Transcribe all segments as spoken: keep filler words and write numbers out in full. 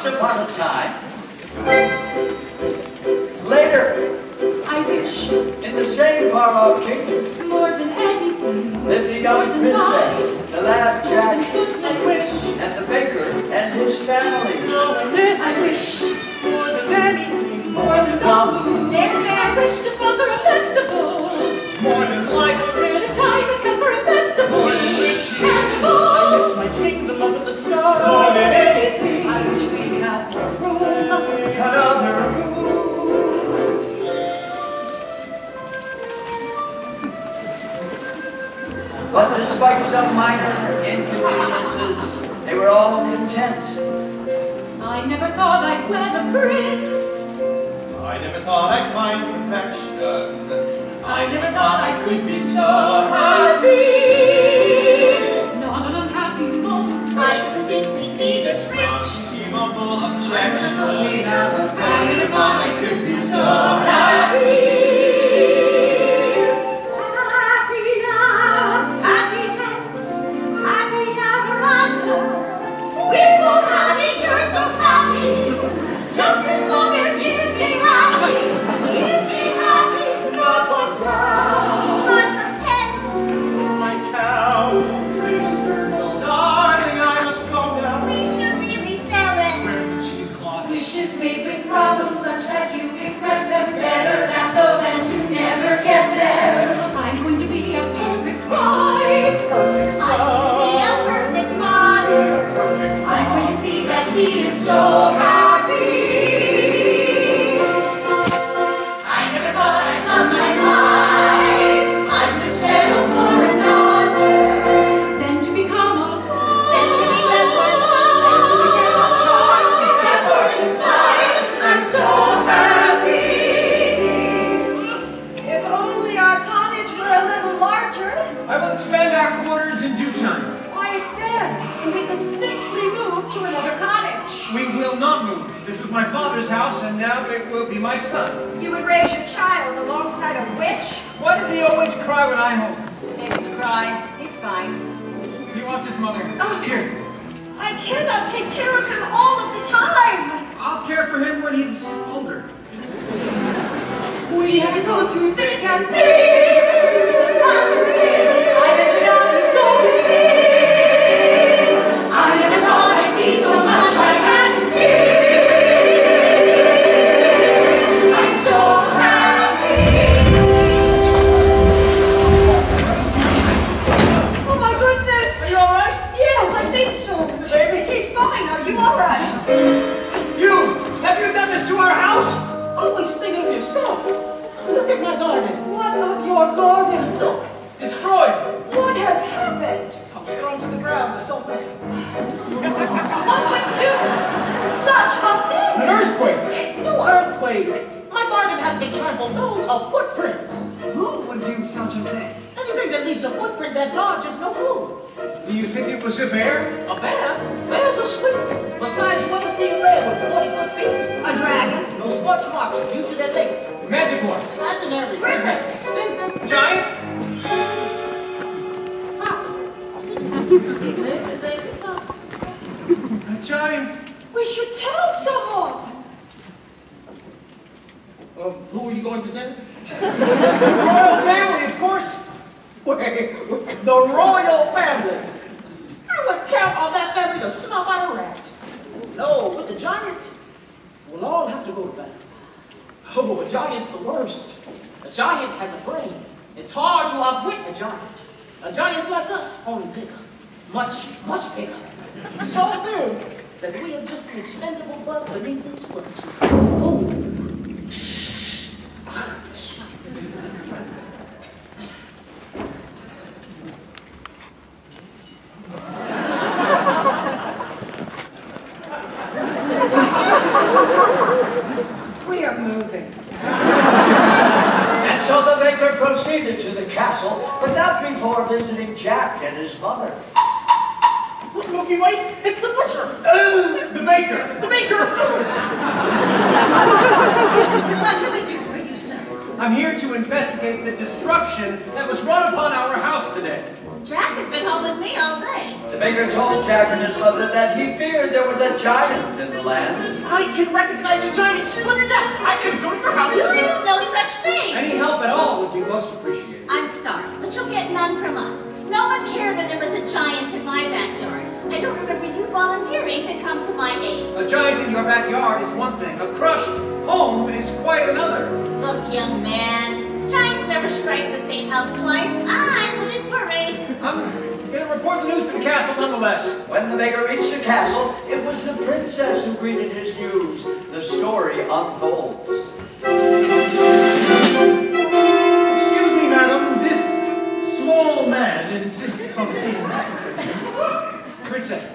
Once upon a time, later, I wish, in the same far-off kingdom, more than anything, lived a young princess, the lad Jack, I wish, and the baker and his family. I wish, more than anything, more than gold. There, there, I wish to sponsor a festival. more than life, The time has come for a festival. more than riches. And I miss my kingdom up in the sky. more than anything, I wish we had a room. Another room. But despite some minor inconveniences, they were all content. I never thought I'd wed a prince. I never thought I'd find perfection. I never thought I could be so happy. Not an unhappy moment. I think we'd be this rich. Conceivable objection. We have a I never thought I could be so happy. Happy now, happy thanks, happy ever after. We're so happy, you're so happy. Just as long as you stay happy, you stay happy. Not one crown, lots of pence. My cow. Darling, I must go now. We should really sell it. Where's the cheesecloth? Wishes may bring problems such that you regret them. Better that though than to never get there. I'm going to be a perfect wife. Perfect I'm to be a son. perfect mother. Perfect I'm going to see that he is so happy. I never thought I'd love my life. I could settle for another. Then to become a wife. Then to be separate. Then to become a child. With that portion side. I'm so happy. If only our cottage were a little larger. I will expand our quarters in due time. Why expand? And we could simply move to another cottage. We will not move. This was my father's house, and now it will be my son's. You would raise your child alongside a witch? Why does he always cry when I'm home? Baby's crying. He's fine. He wants his mother. Oh. Here. I cannot take care of him all of the time. I'll care for him when he's older. We have to go through thick and thin. I ventured out and saw within. I never thought I'd be so much I had to be. I'm so happy. Oh my goodness. Are you all right? Yes, I think so. Baby? He's fine. Are you all right? You! Have you done this to our house? Always think of yourself. Look at my garden. What of your garden? Look, Destroyed. What has happened? I was thrown to the ground by something. What would do such a thing? An earthquake. No earthquake. My garden has been trampled. Those are footprints. Who would do such a thing? Anything that leaves a footprint that large is no good. Do you think it was a bear? A bear? Bears are sweet. Besides, you ever see a bear with forty foot feet? A dragon? No scorch marks. Usually they're linked. Manticore. Imaginary. Griffin. Extinct. Giant? Possible. Maybe, maybe possible. A giant. We should tell someone. Uh, who are you going to tell? The royal family, of course. Wait, the royal family. I would count on that family to snuff out a rat. No, with the giant, we'll all have to go to bed. Oh, a giant's the worst. A giant has a brain. It's hard to outwit a giant. A giant's like us, only bigger. Much, much bigger. So big that we are just an expendable bug beneath its foot. Oh. We are moving. And so the baker proceeded to the castle, but not before visiting Jack and his mother. Looky, wait, it's the butcher. Uh, the baker. The baker! What can we do for you, sir? I'm here to investigate the destruction that was wrought upon our house today. Jack has been home with me all day. The beggar told Jack and his mother that he feared there was a giant in the land. I can recognize a giant's footstep. I can go to your house. No such thing. Any help at all would be most appreciated. I'm sorry, but you'll get none from us. No one cared when there was a giant in my backyard. I don't remember you volunteering to come to my aid. A giant in your backyard is one thing. A crushed home is quite another. Look, young man, giants never strike the same house twice. I wouldn't worry. I'm gonna report the news to the castle nonetheless. When the beggar reached the castle, it was the princess who greeted his news. The story unfolds. Excuse me, madam. This small man insists on seeing you. Princess.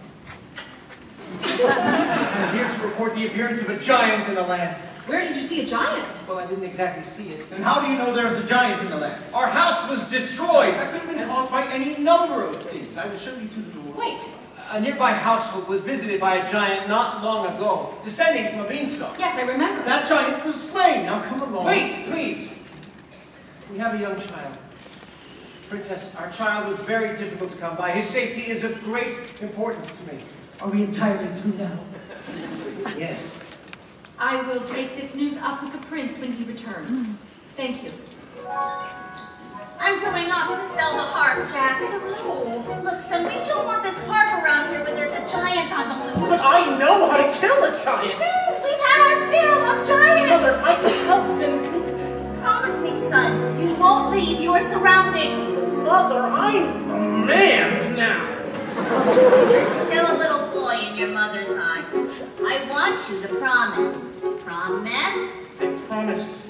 I'm here to report the appearance of a giant in the land. Where did you see a giant? Well, I didn't exactly see it. And how do you know there's a giant in the land? Our house was destroyed. That could have been caused by any number of things. I will show you to the door. Wait. A nearby household was visited by a giant not long ago, descending from a beanstalk. Yes, I remember. That giant was slain. Now come along. Wait, please. We have a young child. Princess, our child was very difficult to come by. His safety is of great importance to me. Are we entirely through now? Yes. I will take this news up with the prince when he returns. Thank you. I'm going off to sell the harp, Jack. Look, son, we don't want this harp around here when there's a giant on the loose. But I know how to kill a giant. Please, we've had our fill of giants. Mother, I can help them. Promise me, son, you won't leave your surroundings. Mother, I'm a man now. You're still a little boy in your mother's eyes. I want you to promise. Promise? I promise.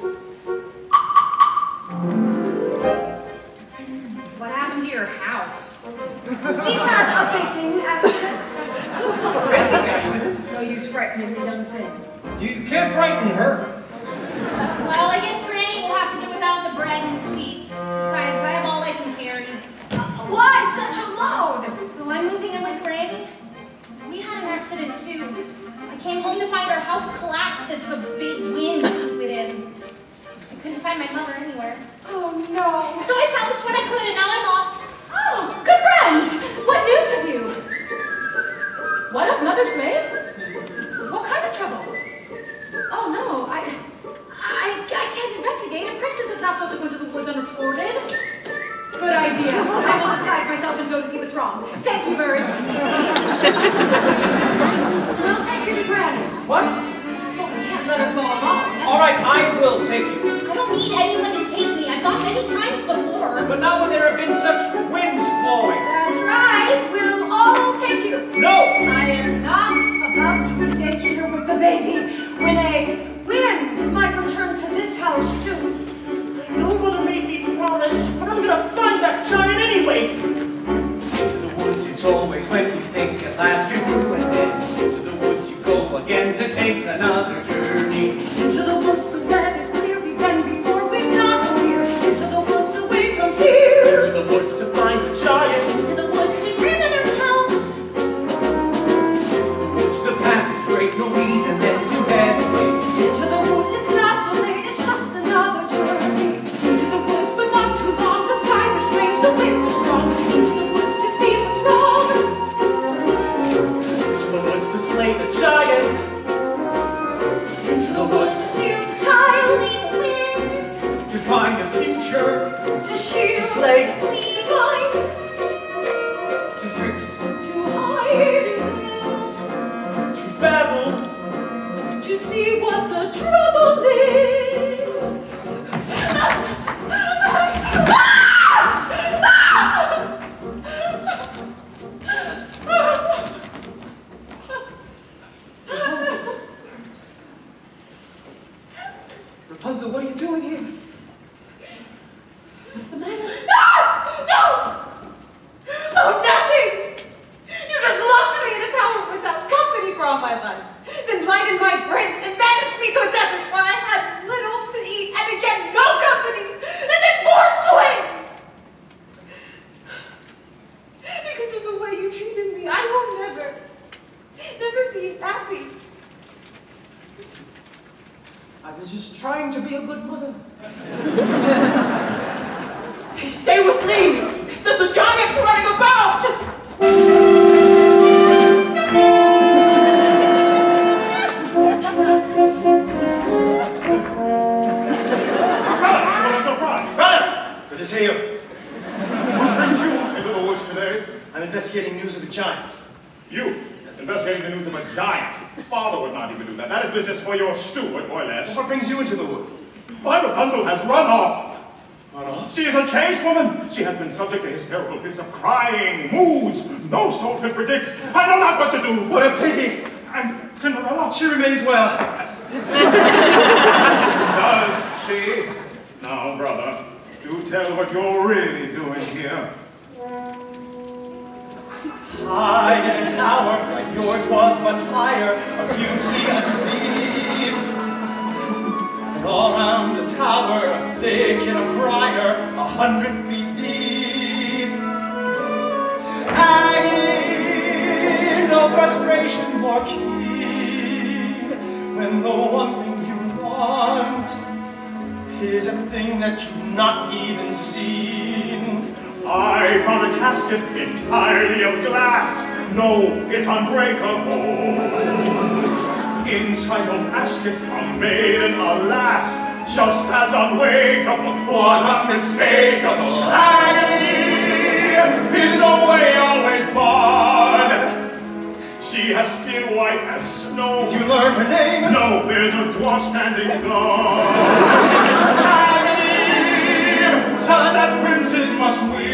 What happened to your house? We've had a baking accident. Baking accident? No use frightening the young thing. You can't frighten her. Well, I guess Granny will have to do without the bread and sweets. Besides, I have all I can carry. Why such a load? Oh, I'm moving in with Granny. We had an accident, too. I came home to find our house collapsed as if a big wind blew it in. I couldn't find my mother anywhere. Oh no. So I salvaged what I could, and now I'm off. Oh, good friends! What news have you? What, of Mother's grave? What kind of trouble? Oh no, I, I, I can't investigate. A princess is not supposed to go into the woods unescorted. Good idea. I will disguise myself and go to see what's wrong. Thank you, birds. We'll take you to Granny's. What? But we can't let her go alone. All right, I will take you. I don't need anyone to take me. I've gone many times before. But not when there have been such winds blowing. That's right. We'll all take you. No! I am not about to stay here with the baby when a wind might return to this house too. I know Mother made me promise, but I'm gonna find that giant anyway. Into the woods it's always when you think at last you're through, and then into the woods you go again to take another journey. Into the woods, the weather's clear. We've been before, we've not to fear. Into the woods, away from here. To the woods to find the giant. To the woods to grandmother's house. Into the woods the path is great, no reason then to hesitate. Into the woods, it's not so late. It's just another journey. Into the woods, but not too long. The skies are strange, the winds are strong. Into the woods to see what's wrong. To the woods to slay the giant. Into the woods, to shield the child. Flee the winds. To find a future, To shield, to slay, to find, to fix, to hide, to battle. to see what the trouble is. Rapunzel, what are you doing here? What's the matter? No! No! Oh, nothing! You just locked me in a tower without company for all my life. Then lightened my brakes and banished me to a desert where I had little to eat and again no company. And then more twins! Because of the way you treated me, I will never, never be happy. I was just trying to be a good mother. Stay with me! There's a giant running about! investigating news of a giant. You, investigating the news of a giant. Father would not even do that. That is business for your steward, more or less. What brings you into the wood? My Rapunzel has run off. Run off? She is a changed woman. She has been subject to hysterical fits of crying, moods no soul can predict. I know not what to do. What a pity. And Cinderella? She remains well. Does she? Now, brother, do tell what you're really doing here. High in a tower, like yours was but higher, a beauty asleep. And all round the tower, a thick and a briar, a hundred feet deep. Agony, no frustration more keen, when the one thing you want is a thing that you've not even seen. I found a casket entirely of glass. No, it's unbreakable. Inside your basket, a maiden, alas, shall stand unwakeable. What unmistakable agony is a way always barred. She has skin white as snow. Did you learn her name? No, there's a dwarf standing guard. Agony, such that princes must weep.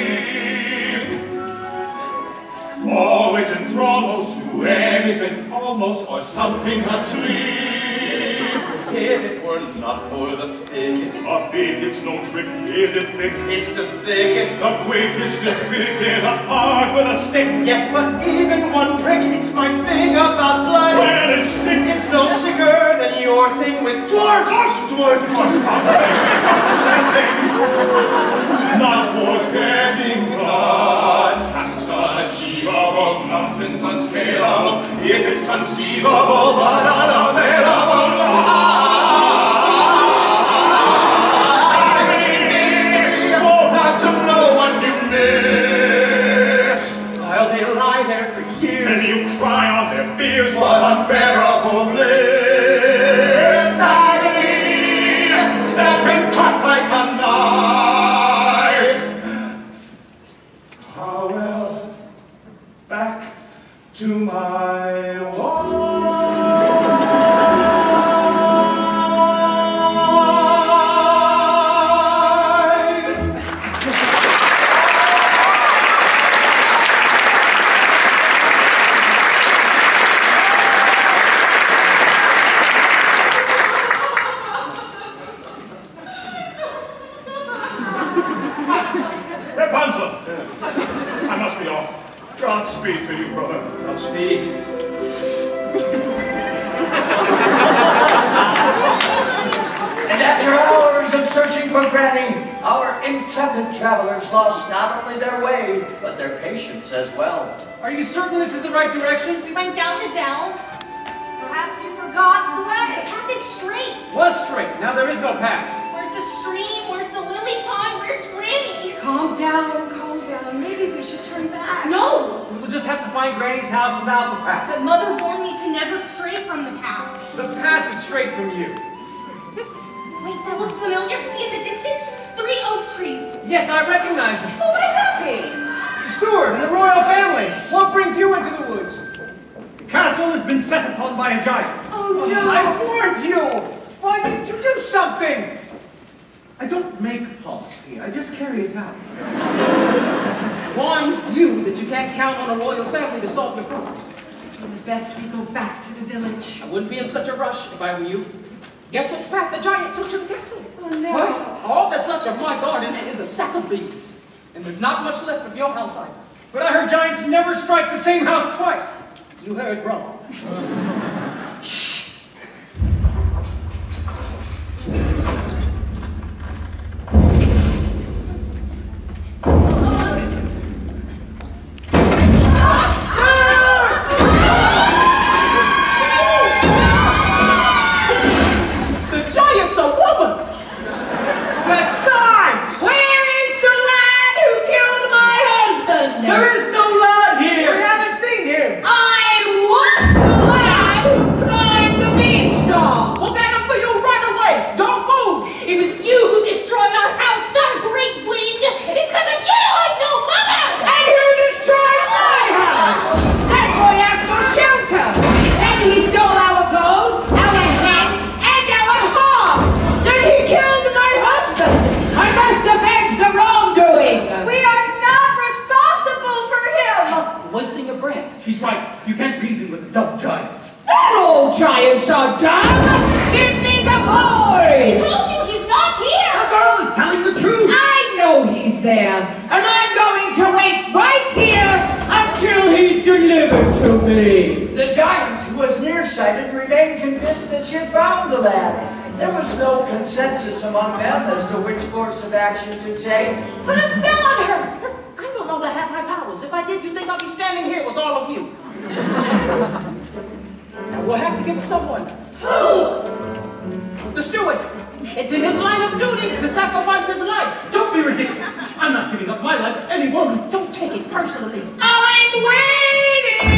Always enthralled to anything, almost, or something asleep. If it were not for the thicket. A thick, it's no trick, is it thick? It's the thickest. The quickest is pick it apart with a stick. Yes, but even one prick eats my thing about blood. Well, it's sick. It's no sicker than your thing with dwarfs. Us dwarfs. Upsetting. Not forgetting God. Tasks unachievable, mountains unscalable. If it's conceivable, but unavailable. And you cry on their fears, what unbearable bliss. Agony that can cut like a knife. Ah, well, back to my wife. Godspeed to you, brother. Godspeed. And after hours of searching for Granny, our intrepid travelers lost not only their way, but their patience as well. Are you certain this is the right direction? We went down the dell. Perhaps you forgot the The way. path is straight. Was straight. Now there is no path. Where's the stream? Where's the lily pond? Where's Granny? Calm down, calm down. Maybe we should turn back. No! We'll just have to find Granny's house without the path. But Mother warned me to never stray from the path. The path is straight from you. Wait, that looks familiar. See in the distance? Three oak trees. Yes, I recognize them. Who might that be? The steward and the royal family. What brings you into the woods? The castle has been set upon by a giant. Oh no! I warned you. Why didn't you do something? I don't make policy, I just carry it out. Warned you that you can't count on a royal family to solve your problems. It's best we go back to the village. I wouldn't be in such a rush if I were you. Guess which path the giant took to the castle? Oh no! What? All that's left of my garden is a sack of beans. And there's not much left of your house either. But I heard giants never strike the same house twice. You heard wrong. Shh. There is no lad here! We haven't seen him! I want the lad I'm wasting your breath. She's right. You can't reason with a dumb giant. All giants are dumb! Give me the I boy! told you he's not The here! girl is telling the truth. I know he's there, and I'm going to wait right here until he's delivered to me. The giant, who was nearsighted, remained convinced that she had found the lad. There was no consensus among them as to which course of action to take. Put a spell on her! I don't know that I have my powers. If I did, you think I'd be standing here with all of you? Now we'll have to give it someone. Who? The steward. It's in his line of duty to sacrifice his life. Don't be ridiculous. I'm not giving up my life for any woman. Don't take it personally. I'm waiting!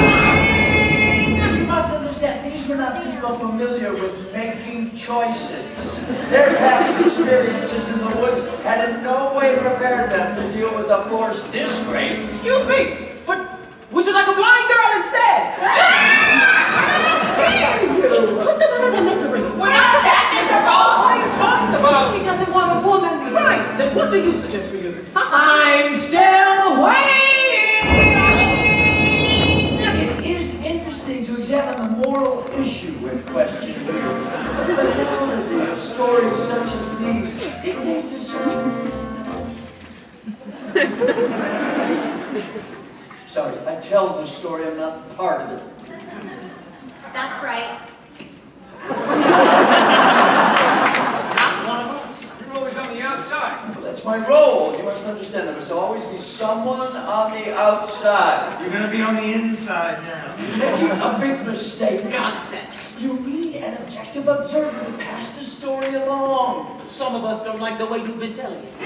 You must understand, these were not people familiar with making choices. Their past experiences in the woods had in no way prepared them to deal with a force this great. Excuse me, but would you like a blind girl instead? Put them out of their misery. We're not that miserable! What are you talking about? She doesn't want a woman. Right, then what do you suggest we do? I'm still waiting! It is interesting to examine the moral issue in question here. The fidelity of stories such as these dictates a certain... Sorry, I tell the story, I'm not part of it. That's right. Not one of us. You're always on the outside. Well, that's my role. You must understand there must always be someone on the outside. You're gonna be on the inside now. You're making a big mistake. Nonsense. You need an objective observer to pass the story along. Some of us don't like the way you've been telling it.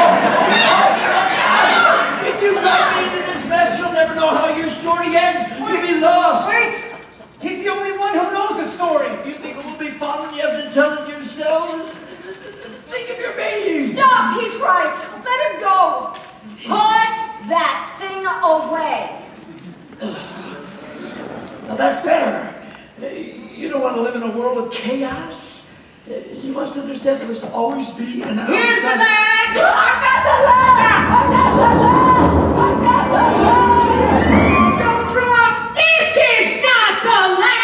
If you got into this mess, you'll never know how your story ends. You'll be lost. Wait! He's the only one who knows the story. You think it will be fun when you have to tell it yourself? Think of your baby. Stop! He's right! Let him go! Put that thing away! Now that's better. You don't want to live in a world of chaos. You must understand there must always be an outside. Here's the land! I'm not the land! I'm not the land! I'm not the land! Don't drop! This is not the land!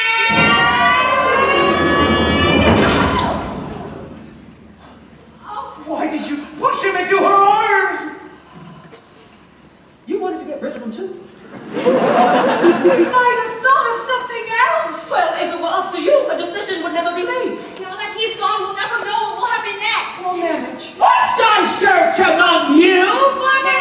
Why did you push him into her arms? You wanted to get rid of him too? We might have thought of something else! Well, if it were up to you, a decision would never be made. Now that he's gone, we'll never know what will happen next. We'll manage. Must I search among you for the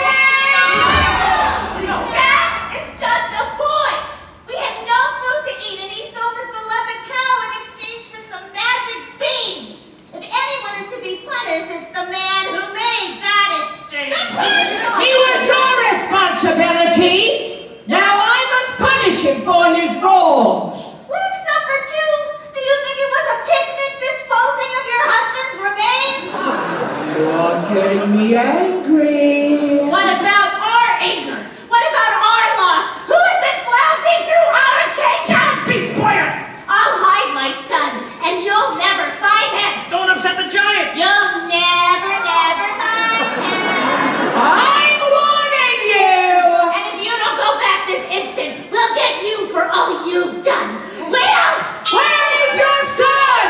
Jack is just a boy. We had no food to eat, and he sold his beloved cow in exchange for some magic beans. If anyone is to be punished, it's the man who made that exchange. He was your responsibility. Now I must punish him for his wrongs. We've suffered too. Do you think it was a picnic disposing of your husband's remains? You are getting me angry. What about our anger? What about our loss? Who has been flouncing through our kingdom? Be quiet! I'll hide my son, and you'll never find him. Don't upset the giant! You'll never, never find him. I'm warning you. And if you don't go back this instant, we'll get you for all you've done. Will! Where is your son?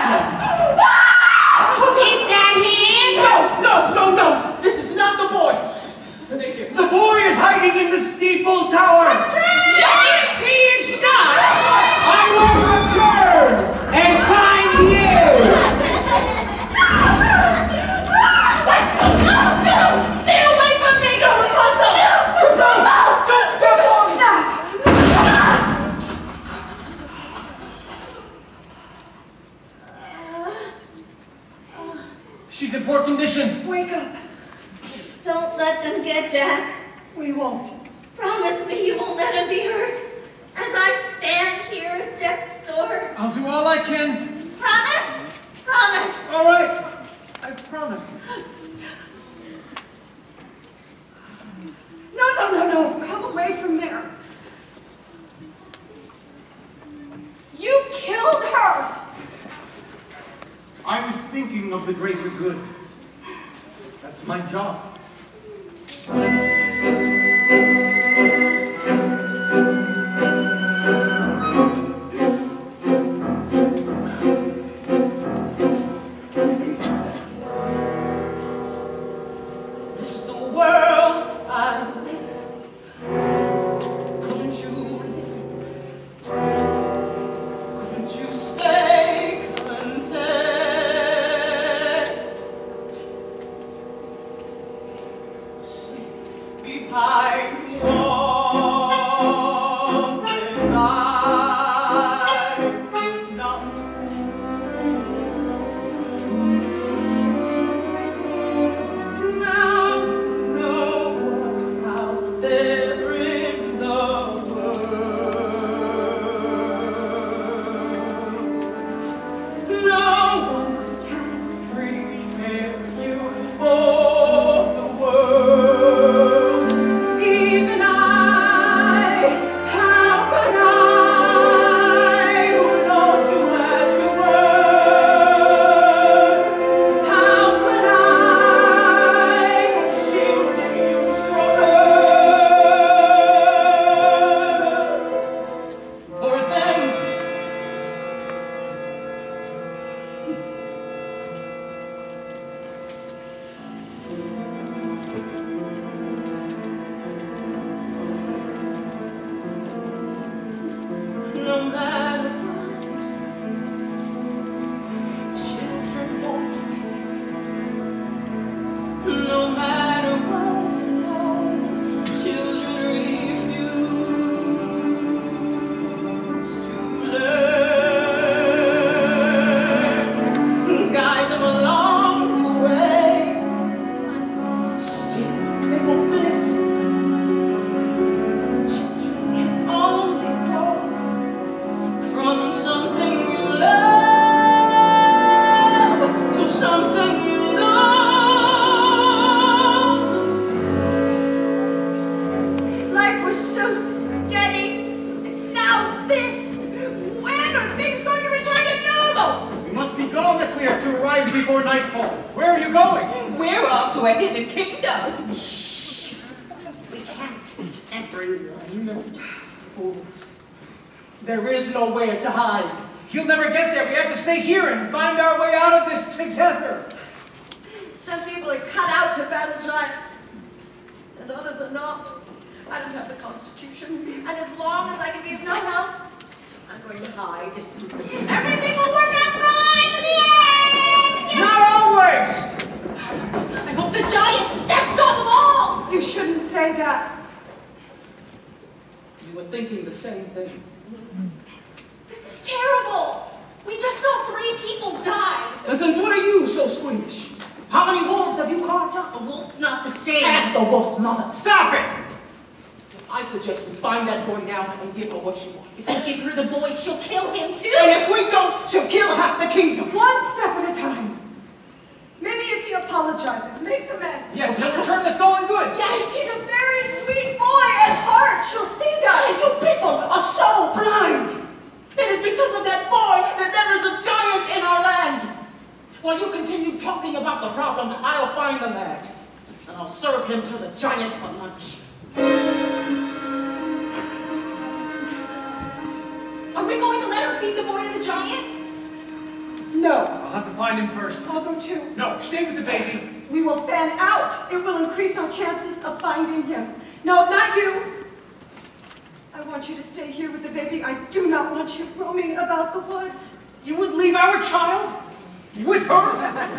Is that him? No, no, no, no. This is not the boy. Stay here. The boy is hiding in the steeple tower. If he is not, I will return and find you. No, no! Stay away from me! No, Rapunzel! No! Rapunzel! She's in poor condition. Wake up. Don't let them get Jack. We won't. Promise me you won't let him be hurt. As I stand here at death's door. I'll do all I can. Promise? Promise. All right. I promise. No, no, no, no. Come away from there. You killed her! I was thinking of the greater good. That's my job. no matter what you say, children won't listen. No matter what you know, children refuse to learn. Guide them along the way, still they won't listen. Children can only grow from something you love to something you love. Life was so steady, and now this. When are things going to return to normal? We must be gone if we are to arrive before nightfall. Where are you going? We're off to a hidden kingdom. We can't enter your fools. There is nowhere to hide. You'll never get there. We have to stay here and find our way out of this together. Some people are cut out to battle giants, and others are not. I don't have the constitution, and as long as I can be of no help, I'm going to hide. Everything will work out fine in the end! Not always! I hope the giant steps on them all. You shouldn't say that. You were thinking the same thing. This is terrible. We just saw three people die. And since when are you so squeamish? How many wolves have you carved up? A wolf's not the same. Ask the wolf's mother. Stop it! I suggest we find that boy now and give her what she wants. If we give her the boy, she'll kill him too. And if we don't, she'll kill half the kingdom. One step at a time. Maybe if he apologizes, makes amends. Yes, he'll return the stolen goods. Yes, he's a very sweet boy at heart. She'll see that. You people are so blind. It is because of that boy that there is a giant in our land. While you continue talking about the problem, I'll find the lad. And I'll serve him to the giant for lunch. Are we going to let her feed the boy to the giant? No, I'll have to find him first. I'll go too. No, stay with the baby. We will fan out. It will increase our chances of finding him. No, not you. I want you to stay here with the baby. I do not want you roaming about the woods. You would leave our child? With her?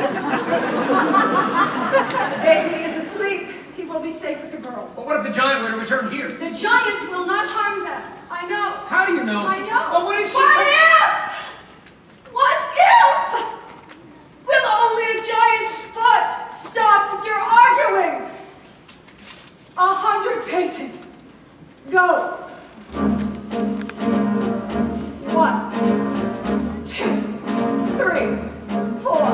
The baby is asleep. He will be safe with the girl. But what if the giant were to return here? The giant will not harm them. I know. How do you know? I know. Well, what if she... What if? What if? Will only a giant's foot stop your arguing? A hundred paces. Go. One, two, three, four.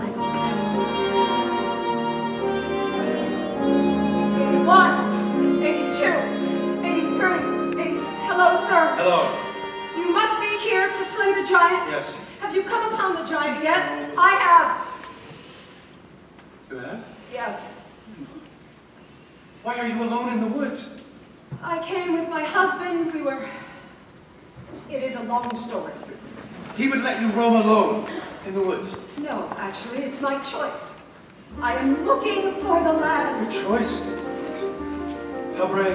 eighty-one, eighty-two, eighty-three, eighty. Hello, sir. Hello. You must be here to slay the giant. Yes. Have you come upon the giant yet? I have. You have? Yes. Why are you alone in the woods? I came with my husband. We were... It is a long story. He would let you roam alone in the woods. No, actually, it's my choice. I am looking for the lad. Your choice? How brave.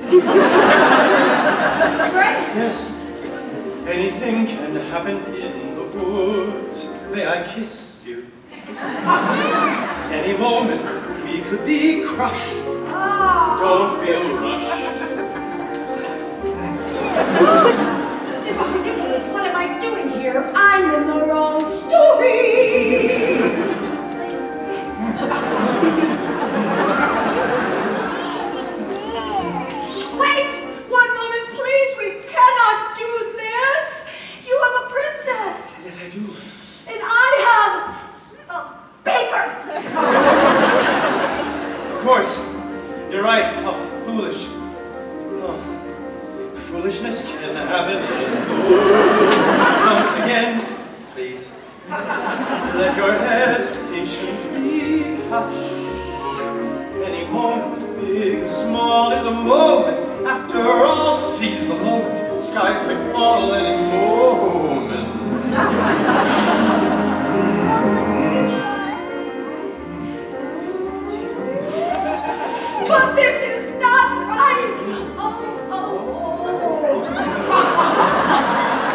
Great. Yes. Anything can happen in the woods. May I kiss you? Any moment we could be crushed. Ah. Don't feel rushed. This is ridiculous. What am I doing here? I'm in the wrong story. Wait! One moment, please. We cannot do this. You have a princess. Yes, I do. And I have a baker. Of course. You're right. How foolish. Oh. Foolishness can happen in the woods. Once again, please. Let your hesitations be hushed. Any moment, big or small, is a moment. After all, seize the moment. Skies may fall any moment. But this is not right. Oh, oh, oh.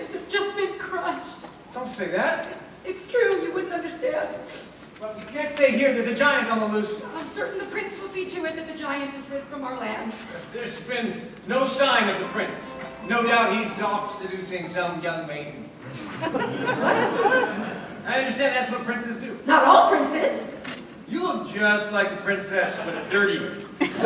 wishes have just been crushed. Don't say that. It's true, you wouldn't understand. Well, you can't stay here. There's a giant on the loose. I'm certain the prince will see to it that the giant is rid from our land. There's been no sign of the prince. No doubt he's off seducing some young maiden. What? I understand that's what princes do. Not all princes. You look just like the princess, but a dirty one.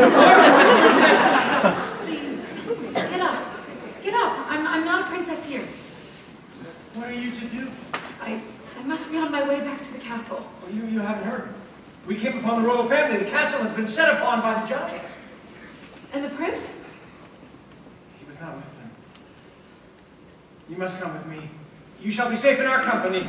Please, get up. Get up. I'm, I'm not a princess here. What are you to do? I, I must be on my way back to the castle. Well, you, you haven't heard. We came upon the royal family. The castle has been set upon by the giant. And the prince? He was not with them. You must come with me. You shall be safe in our company.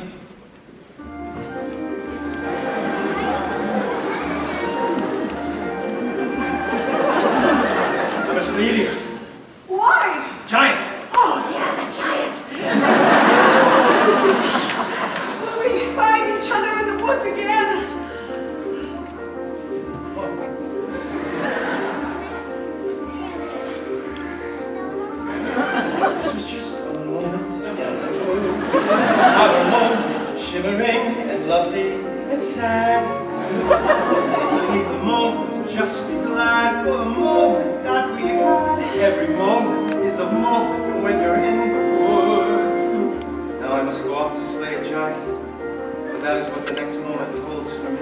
I must lead you. Why? Giant! Oh, yeah, the giant. Will we find each other in the woods again? This was just a moment, our moment, shimmering and lovely and sad. Leave the moment, just be glad for the moment that we've had. Every moment is a moment when you're in the woods. Now I must go off to slay a giant, but that is what the next moment holds for me.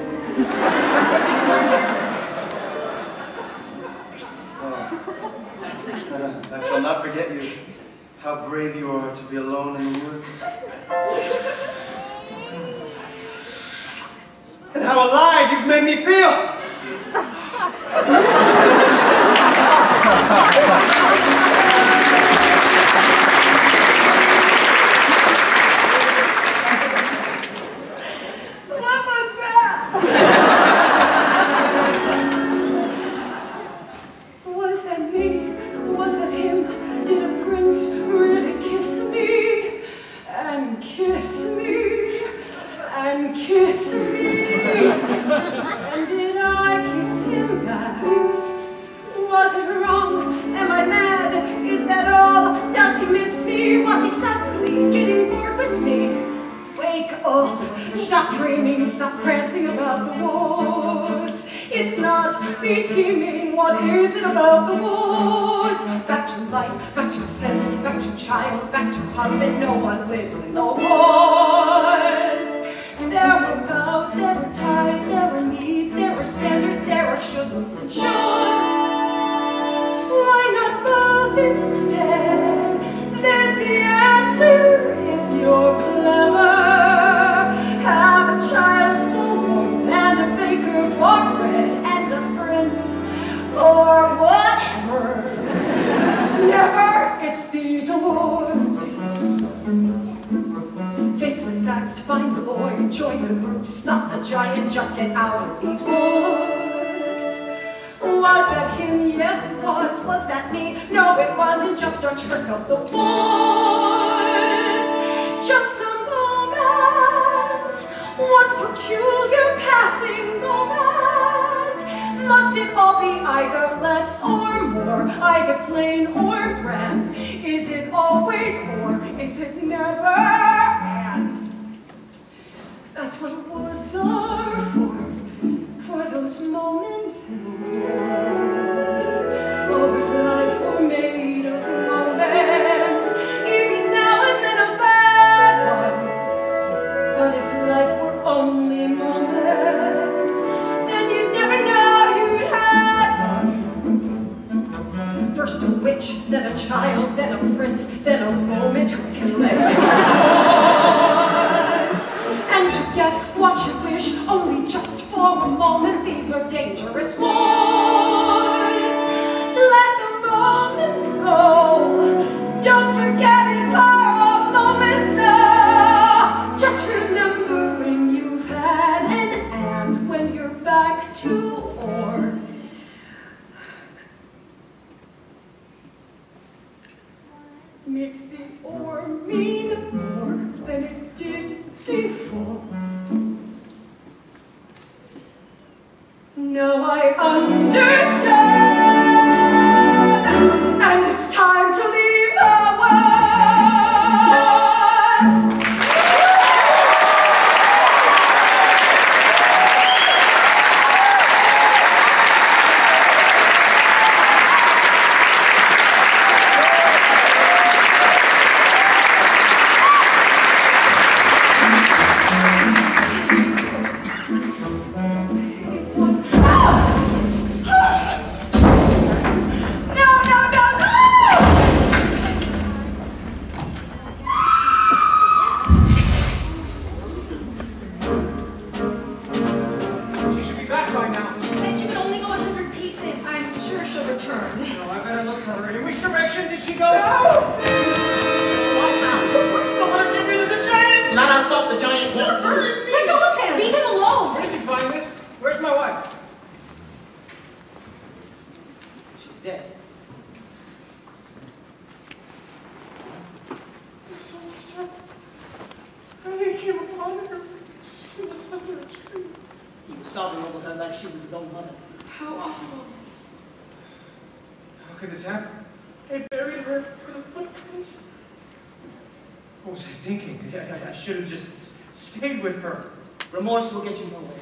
Oh. I shall not forget you. How brave you are to be alone in the woods. And how alive you've made me feel! What was that? Was that me? Was that him? Did a prince really kiss me? And kiss me? And kiss me? And did I kiss him back? Was it wrong? Am I mad? Is that all? Does he miss me? Was he suddenly getting bored with me? Wake up, stop dreaming, stop prancing about the woods. It's not beseeming, what is it about the woods? Back to life, back to sense, back to child, back to husband, no one lives in the woods. There were vows, there were ties, there were needs, there were standards, there were shoulds and shoulds. Why not both instead? There's the answer if you're clever. Have a child for warmth and a baker for bread and a prince for whatever. Never, it's these awards. Face the facts, find the boy, join the group, stop the giant, just get out of these woods. Was that him? Yes, it was. Was that me? No, it wasn't. Just a trick of the woods. Just a moment, one peculiar passing moment. Must it all be either less or more, either plain or grand? Is it always or is it never and? That's what woods are for, for those moments in the woods. Oh, if life were made of moments, even now and then a bad one. But if life were only moments, then you'd never know you'd had one. First a witch, then a child, then a prince, then a moment who can live in the woods. And you get what you wish, only just for a moment. These are dangerous woods. Let the moment go. Don't forget it for a moment, though. Just remembering you've had an and when you're back to or. Makes the or mean more than it did before. Now I understand, and it's time to leave the world. sir. I came upon her. She was under a tree. He was sobbing over her like she was his own mother. How awful. How could this happen? I buried her with a footprint. What was I thinking? I, I, I should have just stayed with her. Remorse will get you nowhere.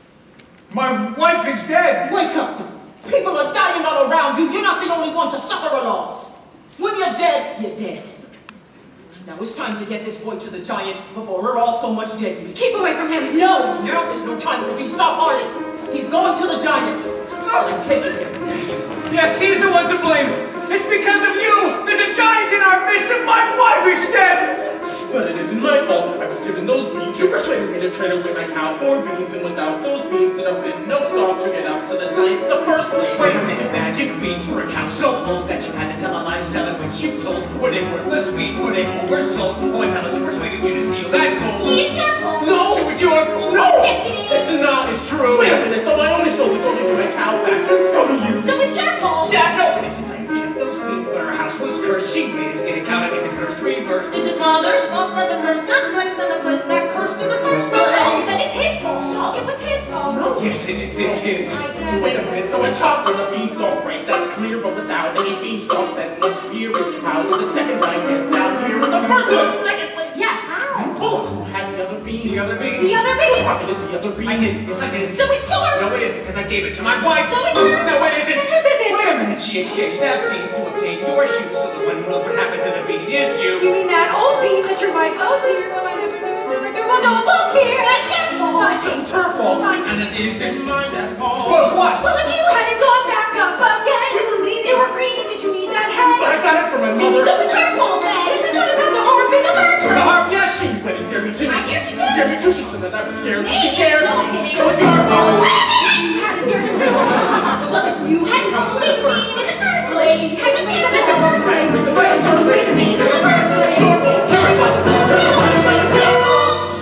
My wife is dead! Wake up! People are dying all around you. You're not the only one to suffer a loss. When you're dead, you're dead. Now it's time to get this boy to the giant before we're all so much dead meat. Keep away from him. No, now is no time to be soft-hearted. He's going to the giant. I'm taking him. Yes, he's the one to blame. It's because of you. There's a giant in our midst and my wife is dead. But it isn't my fault. I was given those beans. You persuaded me to trade away my cow for beans, and without those beans, there'd have been no stock to get out to the giants in the first place. Wait a minute, magic beans for a cow so old that you had to tell a lie to sell it when she told. Were they worthless beans? Were they oversold? Oh, and tell us who persuaded you to steal that gold? It's your fault. No, so it's your fault. No! Yes, it is. It's not. It's true. Wait a minute, though. I only sold it to get my cow back. So do you. So it's your fault. Dad, no, it isn't. I kept those beans, but our house was cursed. She made us get a cow to get the curse reversed. It's his father's fault that the curse got placed and the place got cursed in the first No, place. but it's his fault. It was his fault. Yes, it is. It's his. I guess. Wait a minute, though I chopped on the beanstalk break, that's clear, but without any beanstalk, then what's here is how did the second giant get down here in the first place? Second place? Yes. Oh, who had the other bean? The other bean? The other bean. Pocketed the other bean. I did. Yes, I did. So it's yours. No, it isn't, because I gave it to my wife. So it's yours. No, it isn't. Whose is it? Wait a minute. She exchanged that bean to obtain your shoes, so the one who knows what happened to the bean is you. You mean that old bean that your wife, oh dear, well I never knew was going through. Well, don't look here. That's your fault. It's her fault. Fine. And it isn't mine at all. But what? Well, if you hadn't gone back up again, you were leaving. You were green. Did you need that hay? I got it from my mother. So it's her fault then. Isn't that about the harp in the third The place? harp, yes, she went and dared me to. I dared you to? Dared me to. She said that I was scared. Me? She dared No, I me. didn't. So it's her fault. Wait a minute. You hadn't dared him to. Well, if you had thrown away the bean in the first place, you had to take the In the first place. Reason Why why did you raise the beans in the first place? It's your fault. You're responsible. You're responsible. It's your fault.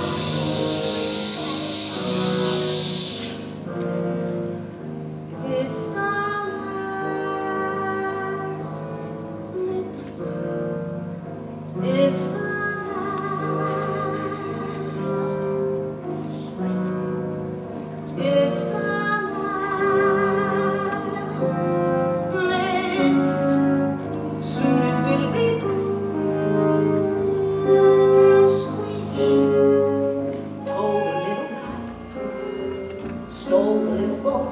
It's the last midnight. It's the last wish. It's the last midnight. Soon it will be blue. Squish. Told a little lie. Stole a little gold.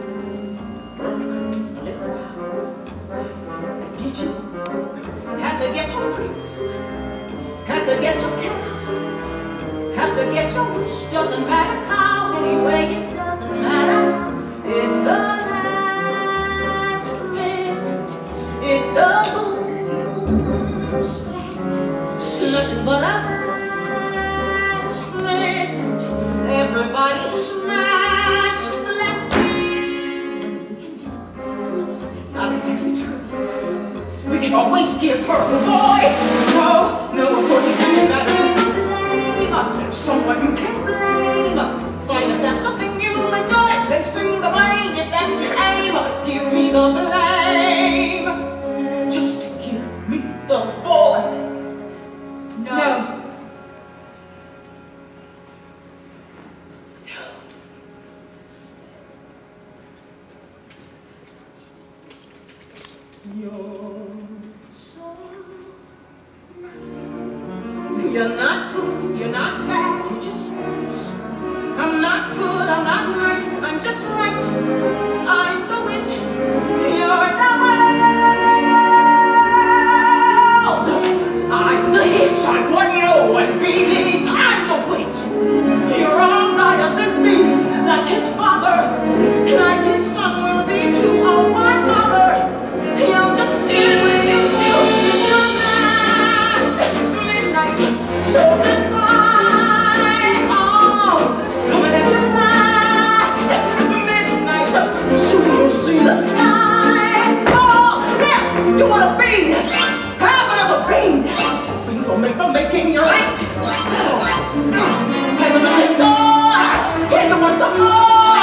Did you? Had to get your prince. Had to get your cow. Had to get your wish. Doesn't matter how. Anyway, it doesn't matter. It's the last minute. It's the boom splat. Nothing but a last minute. Everybody smashed flat. Nothing we can do. Not exactly true. We can always give her the boy. No, no, of course it really matters is the blame. Someone you can blame. Fine if that's the thing you enjoy. They sing the blame if that's the aim. Give me the blame. Just give me the boy. No. No. You're so nice. You're not good, you're not bad, you're just nice. I'm not good, I'm not nice, I'm just right. I'm the witch, you're the world. I'm the hitch, I'm what no one believes. I'm the witch. You're all liars and thieves, like his father, like his son will be too. Oh, my mother. You'll just do what you do. It's the last midnight. So goodbye. Oh, coming at your last midnight. Soon you'll see the sky. Oh, yeah, you want a bean? Have another bean. Beans will make the making your right. Play them in the sword. Yeah, you want some more?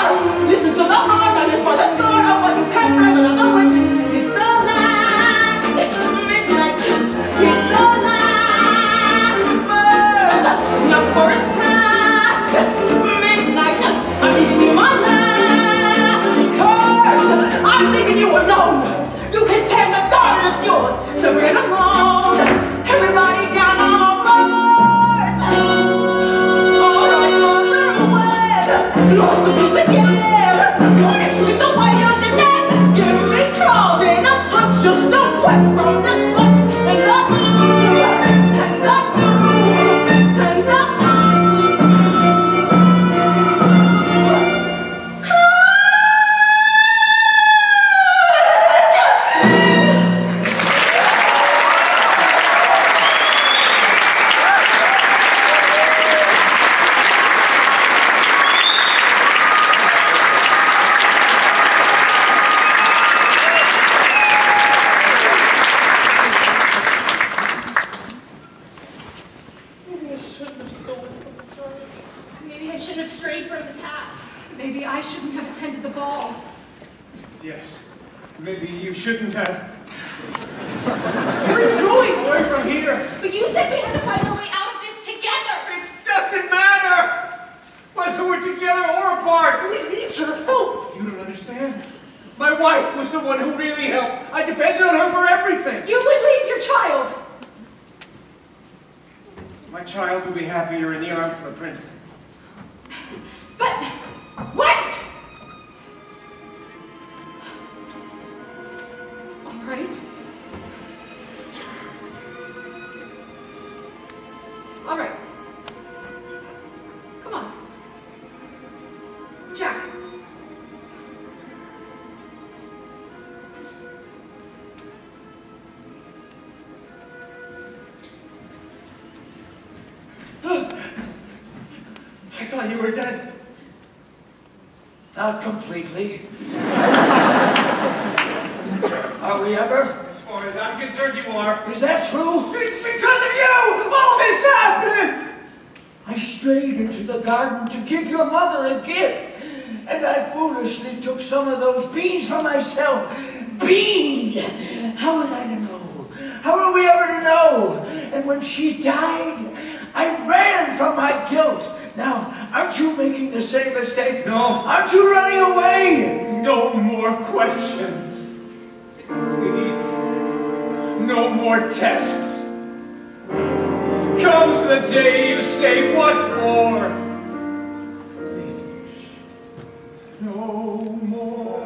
strayed from the path. Maybe I shouldn't have attended the ball. Yes. Maybe you shouldn't have. Where are you going? Away from here. But you said we had to find our way out of this together. It doesn't matter whether we're together or apart. We need your help. You don't understand. My wife was the one who really helped. I depended on her for everything. You would leave your child. My child will be happier in the arms of a princess. But wait! All right. All right. Come on. Jack. I thought you were dead. Not completely. Are we ever? As far as I'm concerned, you are. Is that true? It's because of you! All this happened! I strayed into the garden to give your mother a gift, and I foolishly took some of those beans for myself. Beans! How would I know? How were we ever to know? And when she died, I ran from my guilt. Now, aren't you making the same mistake? No. Aren't you running away? No more questions. Please. No more tests. Comes the day you say what for. Please. No more.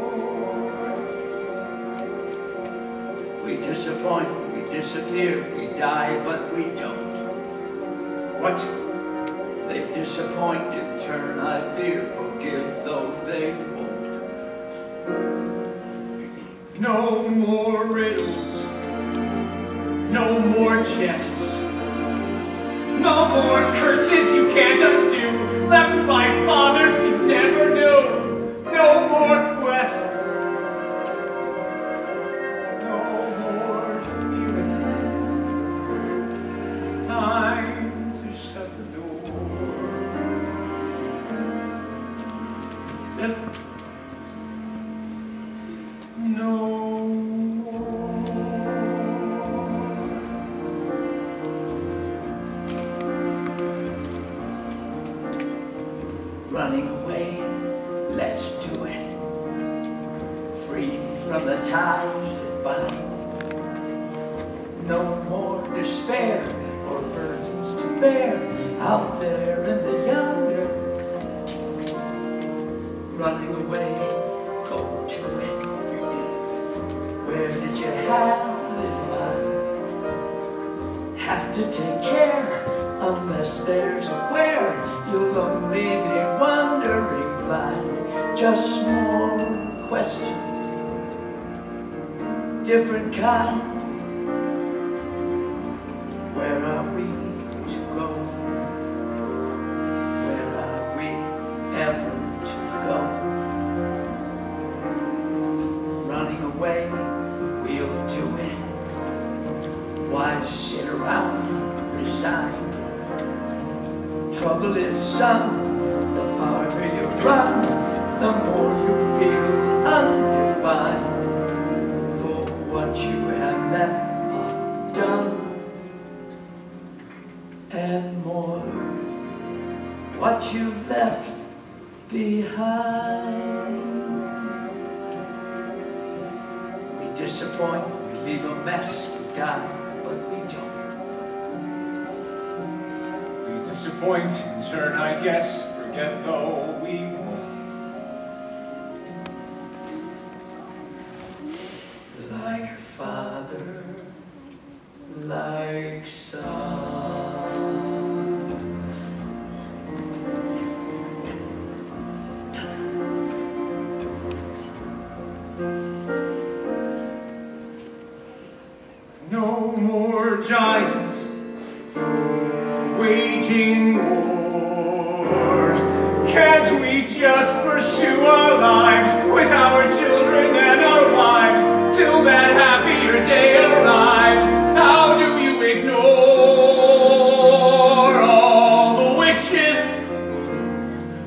We disappoint, we disappear, we die, but we don't. What? They disappoint in turn, I fear, forgive though they won't. No more riddles. No more jests. No more curses you can't undo, left by fathers you never knew. No more quests. No more feelings. Time to shut the door. Just no. Running away, let's do it. Free from the ties that bind. No more despair or burdens to bear out there in the yonder. Running away, go to it. Where did you have in mind? Have to take care, unless there's a where. You'll only be wandering blind. Just more questions, different kind. Where are we to go? Where are we ever to go? Running away, we'll do it. Why sit around resigned? Trouble is, son, the farther you run, the more you feel undefined for what you have left undone, and more what you've left behind. We disappoint, we leave a mess, we die, but we don't. Disappoint in turn, I guess, forget though we won't. Like father, like son. No more giants waging war. Can't we just pursue our lives with our children and our wives till that happier day arrives? How do you ignore all the witches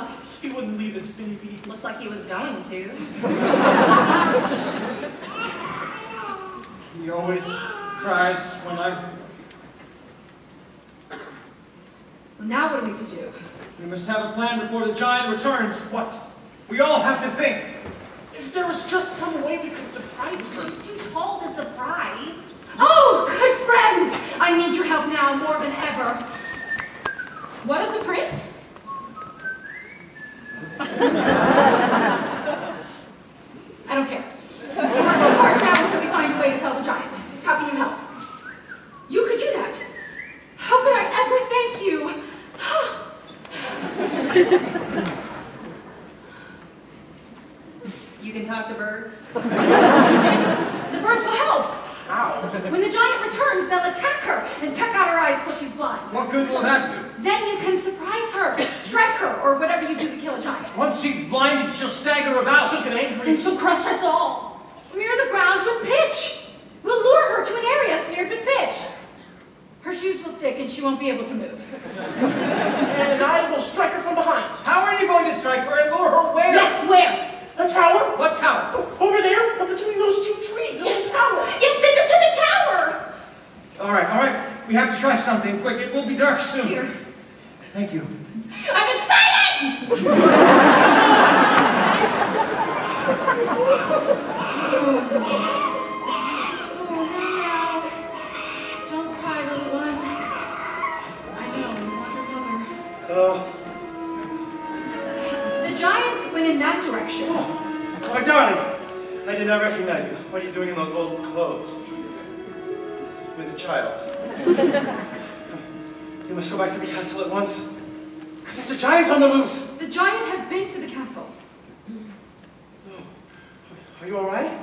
up. He wouldn't leave his baby. Looked like he was going to. He always cries when I... Well, now what are we to do? We must have a plan before the giant returns. What? We all have to think. If there was just some way we could surprise her. She's too tall to surprise. Oh, good friends! I need your help now more than ever. What of the prince? I don't care. What's important now is that we find a way to tell the giant. How can you help? You could do that. How could I ever thank you? You can talk to birds. The birds will help. How? When the giant returns, they'll attack her and peck out her eyes till she's blind. What good will that do? Then you can surprise her, strike her, or whatever you do to kill a giant. Once she's blinded, she'll stagger about. She'll get angry. And she'll crush us all. Smear the ground with pitch. We'll lure her to an area smeared with pitch. Her shoes will stick and she won't be able to move. And I will strike her from behind. How are you going to strike her and lure her where? Yes, where? A tower? What tower? Over there, up between those two trees, a little tower. Yes, send her to the tower. All right, all right. We have to try something quick. It will be dark soon. Here. Thank you. I'm excited! Oh, now. Don't cry, little one. I know, you want your mother. Hello? The giant went in that direction. My darling! I did not recognize you. What are you doing in those old clothes? With a child. You must go back to the castle at once. There's a giant on the loose! The giant has been to the castle. Oh. Are you all right?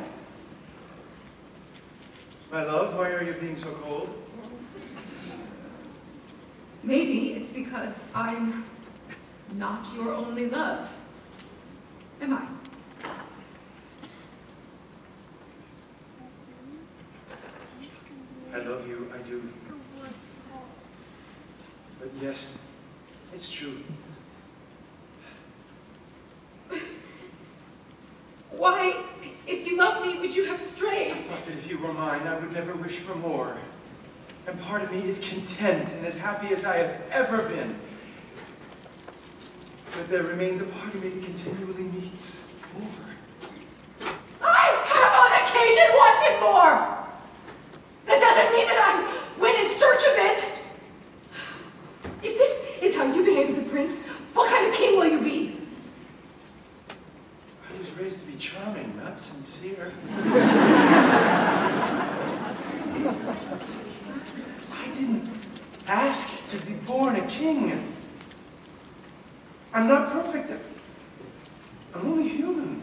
My love, why are you being so cold? Maybe it's because I'm not your only love. Am I? I love you, I do. But yes, it's true. Why, if you loved me, would you have strayed? I thought that if you were mine, I would never wish for more. And part of me is content and as happy as I have ever been. But there remains a part of me that continually needs more. I have on occasion wanted more! That doesn't mean that I went in search of it! If this is how you behave as a prince, what kind of king will you be? I was raised to be charming, not sincere. I didn't ask to be born a king. I'm not perfect. I'm only human.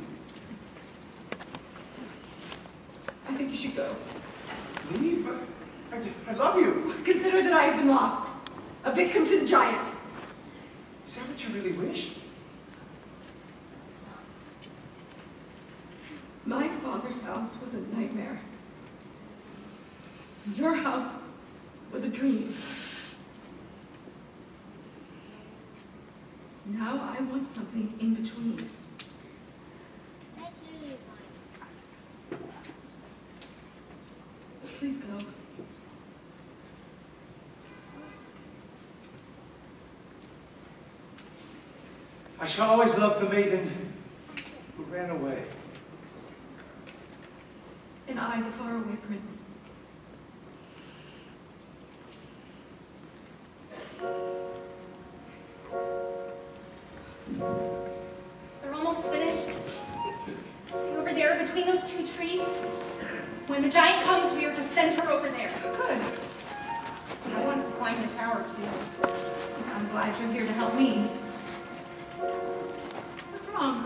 I think you should go. Leave? I, I, I love you. Consider that I have been lost. A victim to the giant. Is that what you really wish? My father's house was a nightmare. Your house was a dream. Now I want something in between. Please go. I shall always love the maiden who ran away. And I, the faraway prince. They're almost finished. See over there between those two trees? When the giant comes, we are to send her over there. Good. I wanted to climb the tower, too. I'm glad you're here to help me. What's wrong?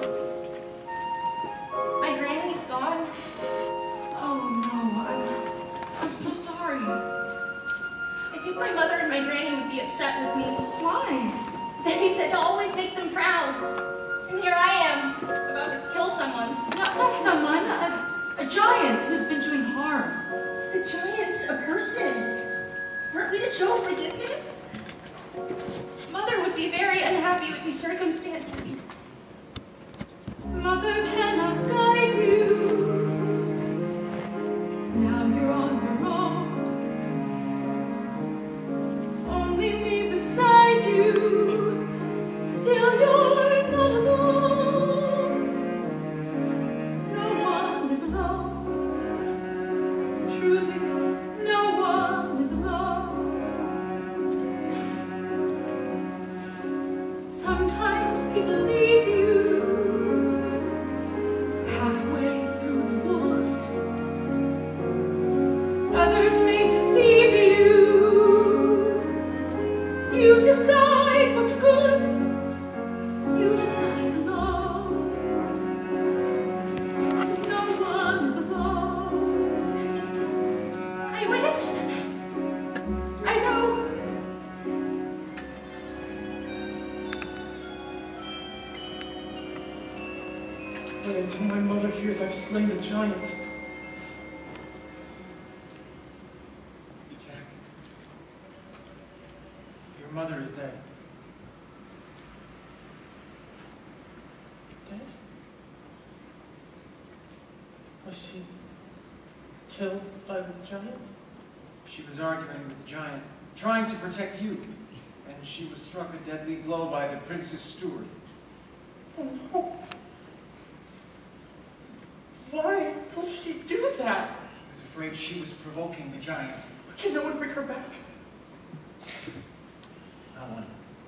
My granny's gone. Oh, no. I'm, I'm so sorry. I think my mother and my granny would be upset with me. Why? Daddy said to always make them proud. And here I am, about to kill someone. Not, not someone. A, a giant who's been doing harm. The giant's a person. Weren't we to show forgiveness? Mother! mother would be very unhappy with these circumstances. Mother cannot guide you. Now you're on your own. Only me beside you. Still you're not alone. No one is alone. Truly, no one is alone. Sometimes people leave you halfway through the wood. Others may deceive you. You decide what's good. You decide alone. No one is alone. I wish. I know. But until my mother hears I've slain the giant. Jack, your mother is dead. Dead? Was she killed by the giant? She was arguing with the giant, trying to protect you, and she was struck a deadly blow by the prince's steward. Oh no. Why would she do that? I was afraid she was provoking the giant. Can no one bring her back? No one.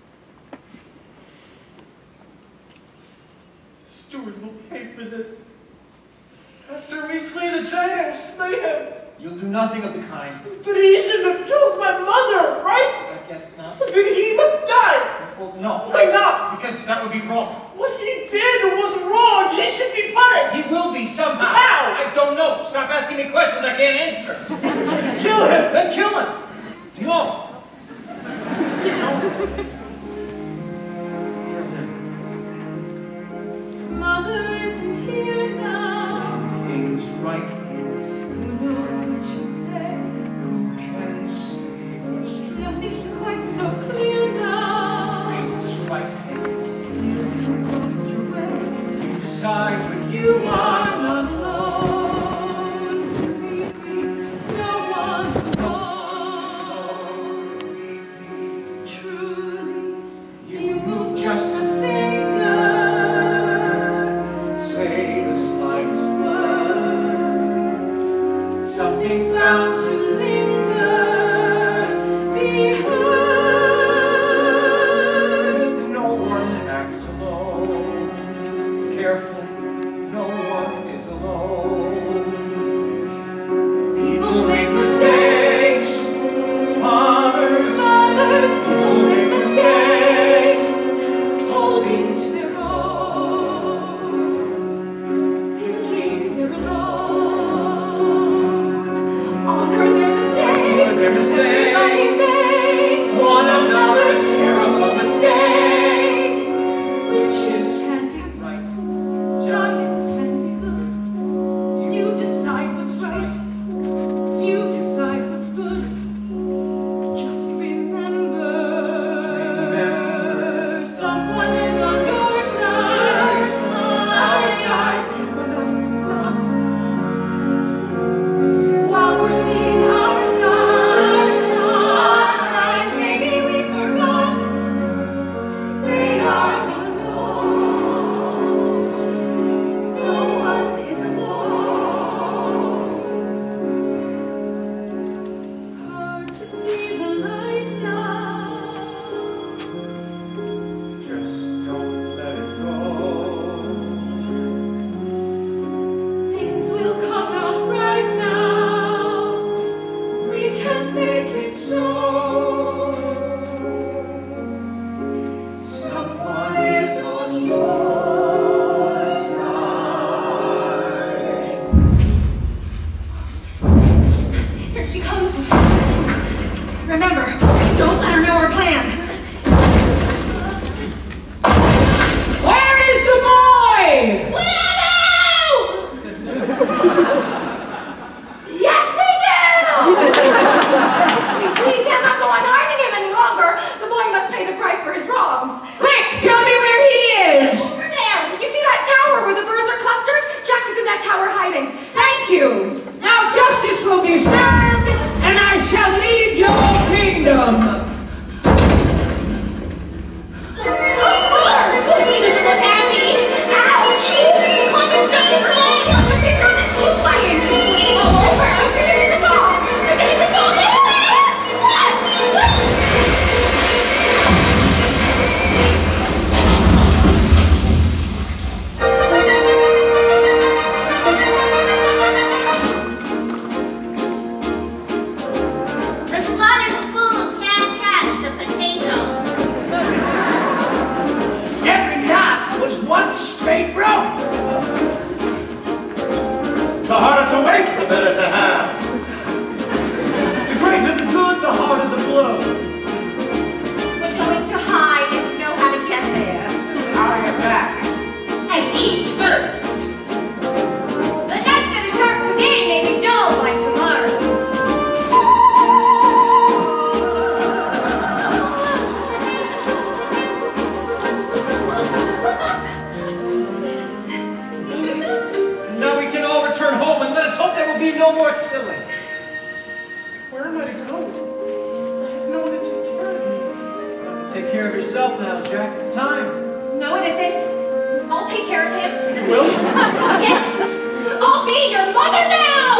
The steward will pay for this. After we slay the giant, I'll slay him. You'll do nothing of the kind. But he shouldn't have killed my mother, right? I guess not. Then he must die. Well, no. Why not? Because that would be wrong. What he did was wrong. He should be punished. He will be somehow. How? I don't know. Stop asking me questions I can't answer. Kill him. Then kill him. No. No. Kill him. Mother isn't here now. Things right things. Who knows what she'd say? Who can say what's true? Nothing's quite so clear now. Things right things. You've lost your way. You decide when You you are not alone. Believe me, no one's alone. Truly, you move just a finger. say the slightest word. Something's bound to linger. Be heard. No one acts alone. Careful, no one is alone. People make mistakes. Fathers, Fathers, people make mistakes. Holding to their own. Thinking they're alone. Honor their mistakes. Honor their mistakes. Everybody makes one another's terrible mistakes. Witches can be right. Giants can be good. You decide what's right. You decide what's good. Just remember, remember someone is on your Vincent. I'll take care of him. You will? Yes! I'll be your mother now!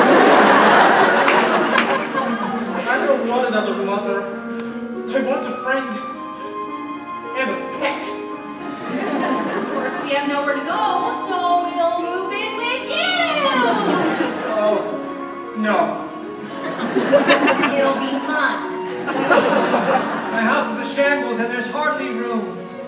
I don't want another mother. I want a friend. And a pet. Of course, we have nowhere to go, so we'll move in with you! Oh, no. It'll be fun. My house is a shambles and there's hardly room.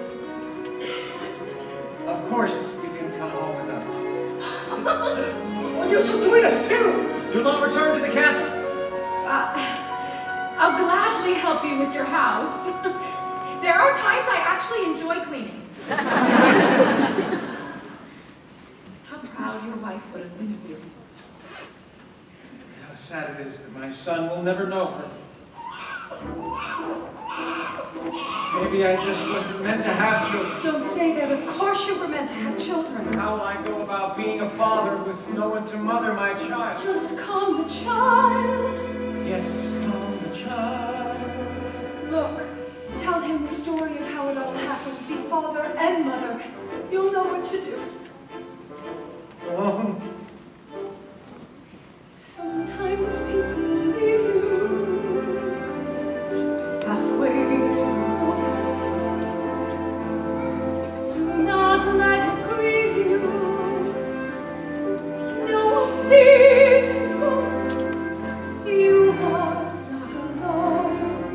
Of course, you can come home with us. Well, you shall join us too. You'll not return to the castle. Uh, I'll gladly help you with your house. There are times I actually enjoy cleaning. How proud your wife would have been of you. How sad it is that my son will never know her. Maybe I just wasn't meant to have children. Don't say that. Of course you were meant to have children. How will I go about being a father with no one to mother my child? Just calm the child. Yes, calm the child. Look, tell him the story of how it all happened. Be father and mother. You'll know what to do. Alone. Sometimes people leave you halfway through. Do not let it grieve you. No one leaves for good. You are not alone.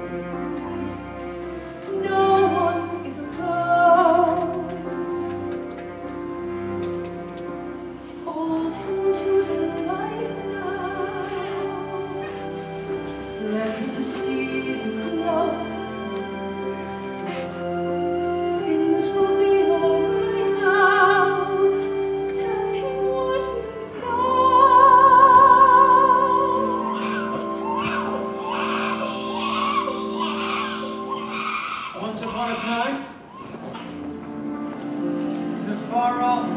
No one is alone. Hold him to the light now. Let him see the glow. Things will be alright now. Tell him what you Once upon a time, in a far-off